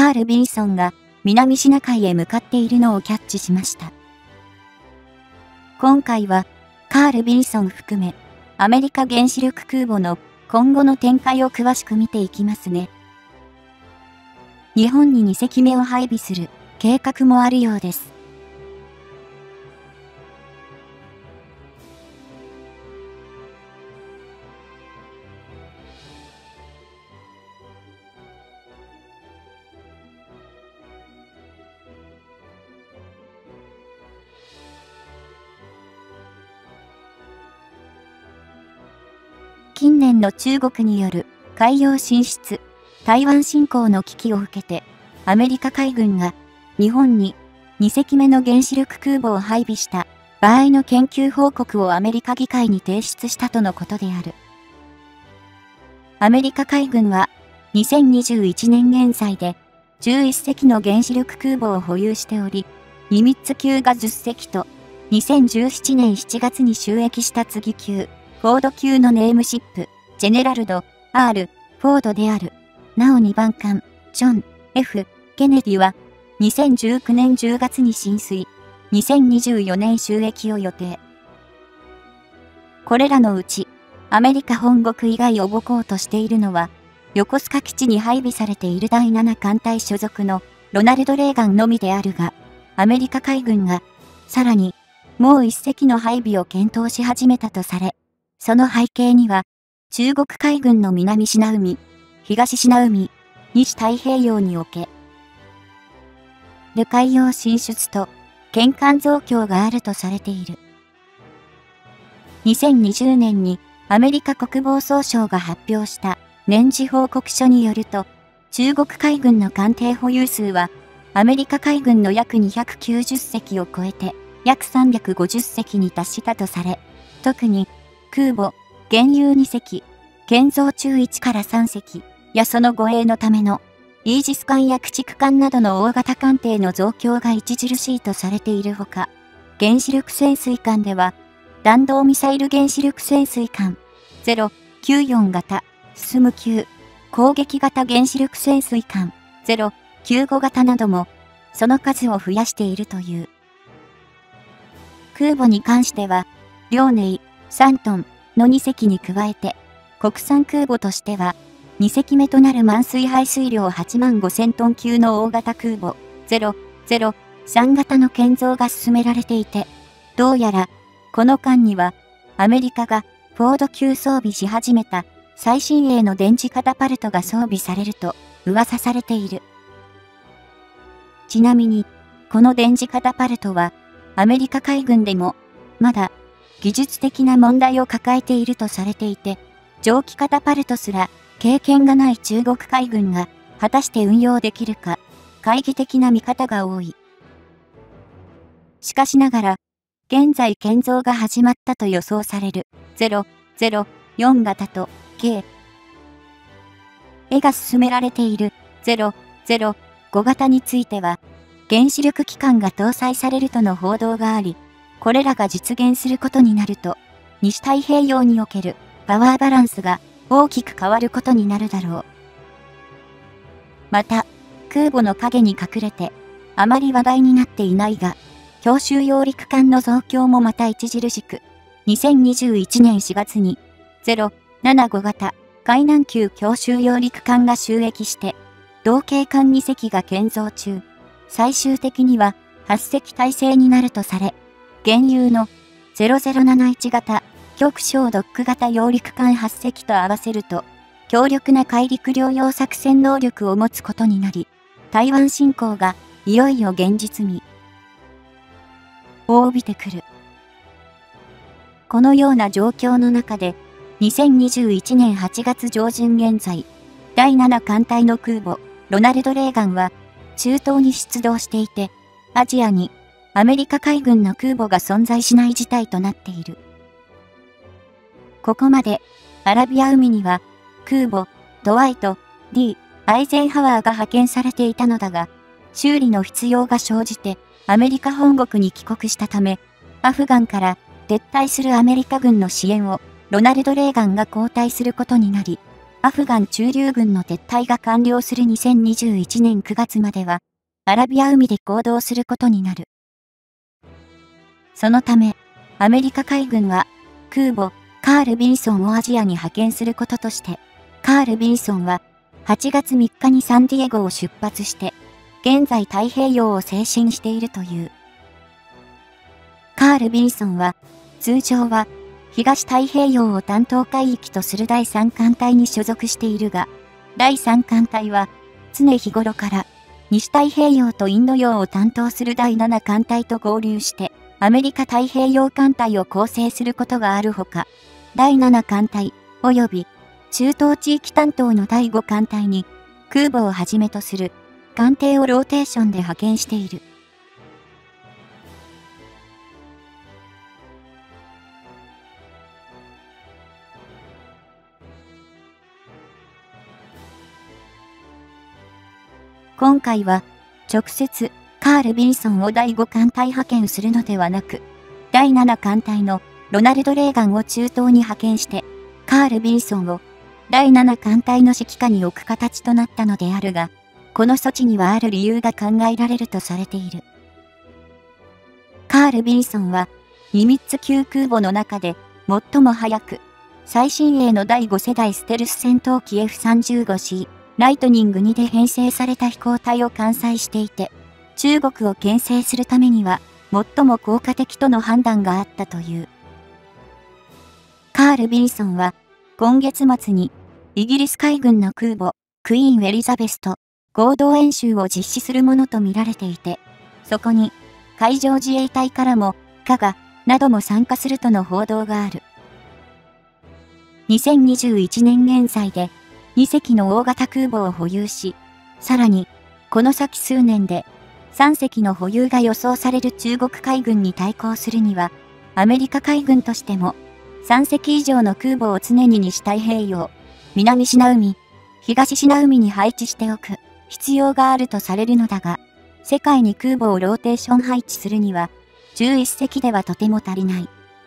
カール・ビンソンが南シナ海へ向かっているのをキャッチしました。今回はカール・ビンソン含めアメリカ原子力空母の今後の展開を詳しく見ていきますね。日本に2隻目を配備する計画もあるようです。近年の中国による海洋進出、台湾侵攻の危機を受けて、アメリカ海軍が日本に2隻目の原子力空母を配備した場合の研究報告をアメリカ議会に提出したとのことである。アメリカ海軍は2021年現在で11隻の原子力空母を保有しており、ニミッツ級が10隻と2017年7月に就役した次級、フォード級のネームシップ、ジェネラルド、R、フォードである。なお2番艦、ジョン、F、ケネディは、2019年10月に進水、2024年就役を予定。これらのうち、アメリカ本国以外を母港としているのは、横須賀基地に配備されている第7艦隊所属のロナルド・レーガンのみであるが、アメリカ海軍が、さらに、もう一隻の配備を検討し始めたとされ、その背景には、中国海軍の南シナ海、東シナ海、西太平洋における海洋進出と権限増強があるとされている。2020年にアメリカ国防総省が発表した年次報告書によると、中国海軍の艦艇保有数はアメリカ海軍の約290隻を超えて約350隻に達したとされ、特に空母、現有2隻、建造中1から3隻やその護衛のためのイージス艦や駆逐艦などの大型艦艇の増強が著しいとされているほか、原子力潜水艦では弾道ミサイル原子力潜水艦094型進む級、攻撃型原子力潜水艦095型などもその数を増やしているという。空母に関しては、遼寧、山東の2隻に加えて、国産空母としては、2隻目となる満水排水量85,000トン級の大型空母003型の建造が進められていて、どうやら、この間には、アメリカがフォード級装備し始めた最新鋭の電磁カタパルトが装備されると噂されている。ちなみに、この電磁カタパルトは、アメリカ海軍でも、まだ、技術的な問題を抱えているとされていて、蒸気カタパルトすら経験がない中国海軍が果たして運用できるか、懐疑的な見方が多い。しかしながら、現在建造が始まったと予想される004型と計が進められている005型については、原子力機関が搭載されるとの報道があり、これらが実現することになると、西太平洋におけるパワーバランスが大きく変わることになるだろう。また、空母の影に隠れて、あまり話題になっていないが、強襲揚陸艦の増強もまた著しく、2021年4月に075型海南級強襲揚陸艦が就役して、同型艦2隻が建造中、最終的には8隻体制になるとされ、現有の0071型極小ドック型揚陸艦8隻と合わせると、強力な海陸両用作戦能力を持つことになり、台湾侵攻がいよいよ現実味を帯びてくる。このような状況の中で、2021年8月上旬現在、第7艦隊の空母、ロナルド・レーガンは、中東に出動していて、アジアにアメリカ海軍の空母が存在しない事態となっている。ここまで、アラビア海には、空母、ドワイト、D、アイゼンハワーが派遣されていたのだが、修理の必要が生じて、アメリカ本国に帰国したため、アフガンから撤退するアメリカ軍の支援を、ロナルド・レーガンが交代することになり、 アフガン駐留軍の撤退が完了する2021年9月までは、アラビア海で行動することになる。そのため、アメリカ海軍は、空母、カール・ビンソンをアジアに派遣することとして、カール・ビンソンは、8月3日にサンディエゴを出発して、現在太平洋を西進しているという。カール・ビンソンは、通常は、東太平洋を担当海域とする第3艦隊に所属しているが、第3艦隊は、常日頃から、西太平洋とインド洋を担当する第7艦隊と合流して、アメリカ太平洋艦隊を構成することがあるほか、第7艦隊、及び、中東地域担当の第5艦隊に、空母をはじめとする、艦艇をローテーションで派遣している。今回は、直接、カール・ビンソンを第5艦隊派遣するのではなく、第7艦隊のロナルド・レーガンを中東に派遣して、カール・ビンソンを第7艦隊の指揮下に置く形となったのであるが、この措置にはある理由が考えられるとされている。カール・ビンソンは、ニミッツ級空母の中で最も早く、最新鋭の第5世代ステルス戦闘機 F-35C、ライトニング2で編成された飛行体を艦載していて、中国を牽制するためには、最も効果的との判断があったという。カール・ビンソンは、今月末に、イギリス海軍の空母、クイーン・エリザベスと合同演習を実施するものとみられていて、そこに、海上自衛隊からも、加賀なども参加するとの報道がある。2021年現在で、2隻の大型空母を保有し、さらに、この先数年で、3隻の保有が予想される中国海軍に対抗するには、アメリカ海軍としても、3隻以上の空母を常に西太平洋、南シナ海、東シナ海に配置しておく必要があるとされるのだが、世界に空母をローテーション配置するには、11隻ではとても足りない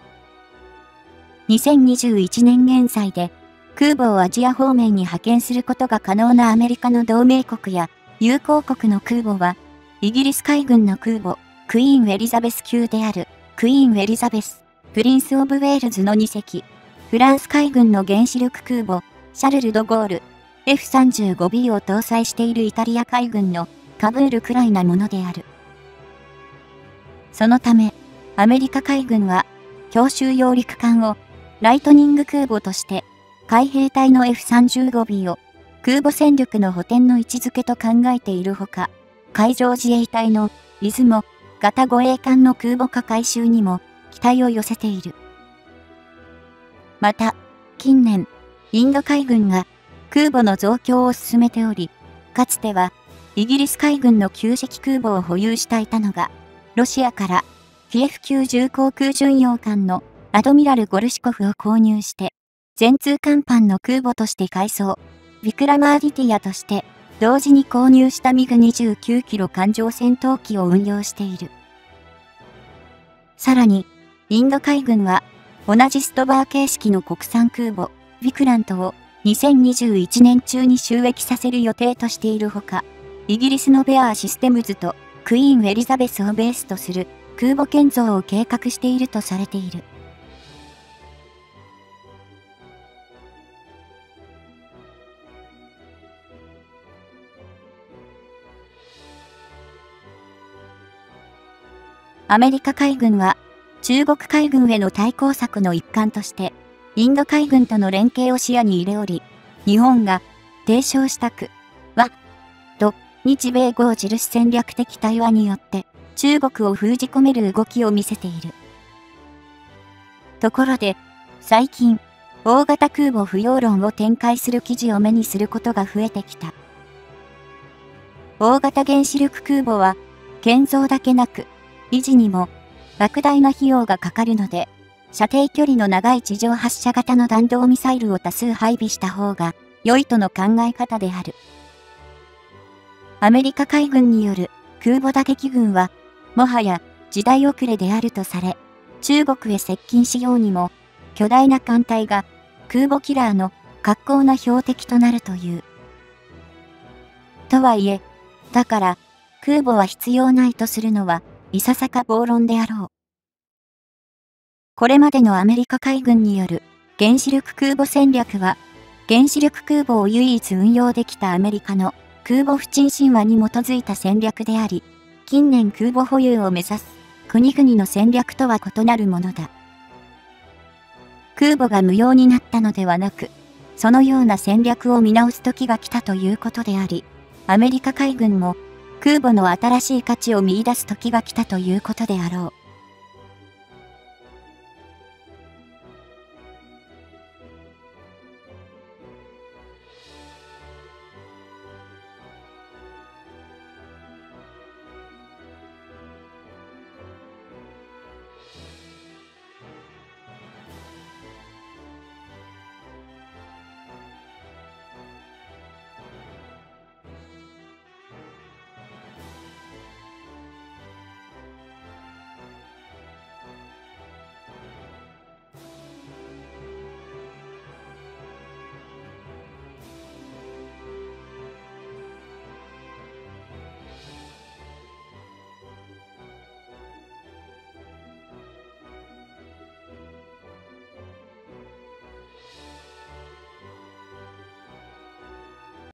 。2021年現在で、空母をアジア方面に派遣することが可能なアメリカの同盟国や友好国の空母は、イギリス海軍の空母、クイーン・エリザベス級である、クイーン・エリザベス、プリンス・オブ・ウェールズの2隻、フランス海軍の原子力空母、シャルル・ド・ゴール、F-35B を搭載しているイタリア海軍のカブールくらいなものである。そのため、アメリカ海軍は、強襲揚陸艦を、ライトニング空母として、海兵隊の F-35B を空母戦力の補填の位置づけと考えているほか、海上自衛隊の出雲型護衛艦の空母化改修にも期待を寄せている。また、近年、インド海軍が空母の増強を進めており、かつてはイギリス海軍の旧式空母を保有していたのが、ロシアから TF-90 航空巡洋艦のアドミラル・ゴルシコフを購入して、全通甲板の空母として改装、ビクラマーディティアとして、同時に購入したミグ29キロ艦上戦闘機を運用している。さらに、インド海軍は、同じストバー形式の国産空母、ビクラントを2021年中に就役させる予定としているほか、イギリスのベアーシステムズとクイーン・エリザベスをベースとする空母建造を計画しているとされている。アメリカ海軍は、中国海軍への対抗策の一環として、インド海軍との連携を視野に入れおり、日本が提唱したく、は、と、日米豪印戦略的対話によって、中国を封じ込める動きを見せている。ところで、最近、大型空母不要論を展開する記事を目にすることが増えてきた。大型原子力空母は、建造だけなく、維持にも莫大な費用がかかるので、射程距離の長い地上発射型の弾道ミサイルを多数配備した方が良いとの考え方である。アメリカ海軍による空母打撃群は、もはや時代遅れであるとされ、中国へ接近しようにも、巨大な艦隊が空母キラーの格好な標的となるという。とはいえ、だから、空母は必要ないとするのは、いささか暴論であろう。これまでのアメリカ海軍による原子力空母戦略は、原子力空母を唯一運用できたアメリカの空母不沈神話に基づいた戦略であり、近年空母保有を目指す国々の戦略とは異なるものだ。空母が無用になったのではなく、そのような戦略を見直す時が来たということであり、アメリカ海軍も空母の新しい価値を見出す時が来たということであろう。